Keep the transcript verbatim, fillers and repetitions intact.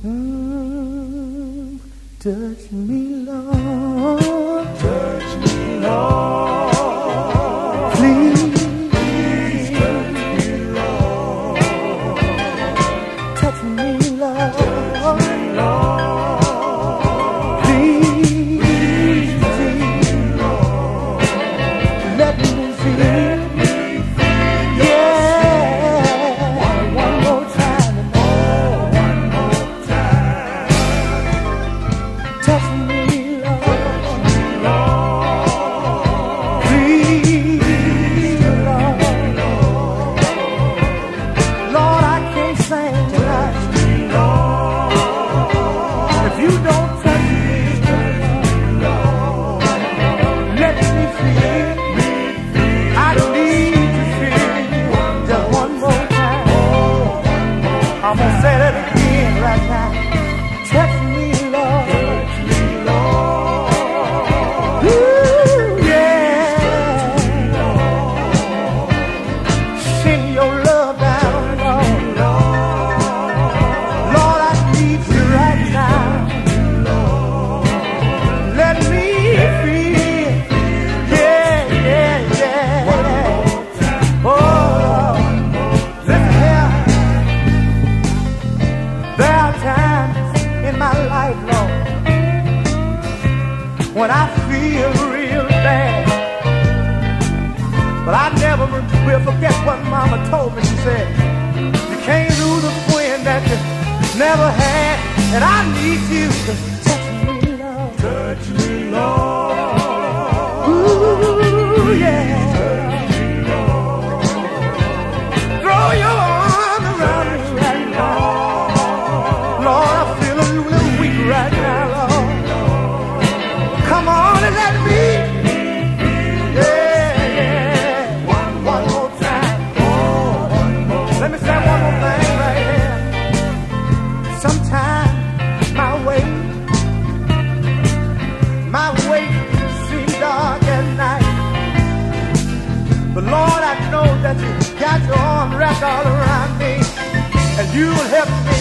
Mm, touch me, Lord. Touch me, Lord. Please, please touch me, Lord. Touch me, Lord. Touch me, Lord. Please, please touch me, Lord. Let me feel. I'm gonna say that again right now. Touch me, Lord. Touch me, Lord. Ooh, yeah. Touch me, Lord. Send your love down, Lord. Lord, I need you right now. Let me feel. Yeah, yeah, yeah. Oh, listen here. There are times in my life, Lord, when I feel real bad. But I never will forget what Mama told me. She said, you can't lose a friend that you never had. And I need you to touch me, Lord. Touch me, Lord. Ooh, yeah. Touch me, Lord. Throw your arms around me right now. Lord, I feel a little weak right now, Lord. Come on and let me, yeah, yeah. One, one more time. Oh, one more. Let me say one more thing right here. Sometimes my way, my way seems dark at night. But Lord, I know that you got your arm wrapped all around me, and you will help me.